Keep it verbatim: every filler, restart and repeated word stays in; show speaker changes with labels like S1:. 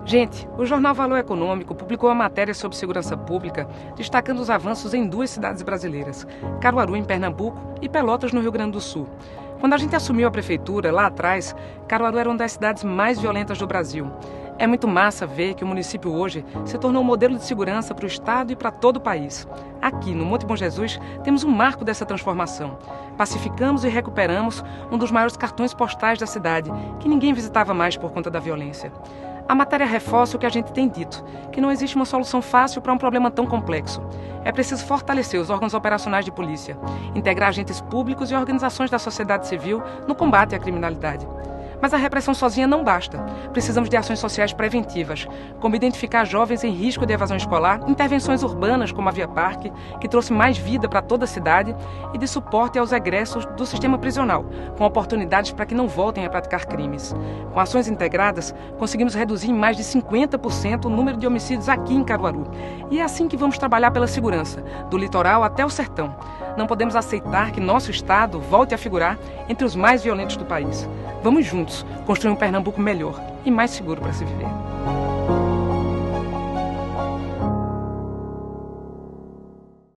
S1: Gente, o jornal Valor Econômico publicou uma matéria sobre segurança pública, destacando os avanços em duas cidades brasileiras, Caruaru, em Pernambuco, e Pelotas, no Rio Grande do Sul. Quando a gente assumiu a prefeitura, lá atrás, Caruaru era uma das cidades mais violentas do Brasil. É muito massa ver que o município hoje se tornou um modelo de segurança para o estado e para todo o país. Aqui, no Monte Bom Jesus, temos um marco dessa transformação. Pacificamos e recuperamos um dos maiores cartões postais da cidade, que ninguém visitava mais por conta da violência. A matéria reforça o que a gente tem dito, que não existe uma solução fácil para um problema tão complexo. É preciso fortalecer os órgãos operacionais de polícia, integrar agentes públicos e organizações da sociedade civil no combate à criminalidade. Mas a repressão sozinha não basta. Precisamos de ações sociais preventivas, como identificar jovens em risco de evasão escolar, intervenções urbanas como a Via Parque, que trouxe mais vida para toda a cidade, e de suporte aos egressos do sistema prisional, com oportunidades para que não voltem a praticar crimes. Com ações integradas, conseguimos reduzir em mais de cinquenta por cento o número de homicídios aqui em Caruaru. E é assim que vamos trabalhar pela segurança, do litoral até o sertão. Não podemos aceitar que nosso estado volte a figurar entre os mais violentos do país. Vamos juntos construir um Pernambuco melhor e mais seguro para se viver.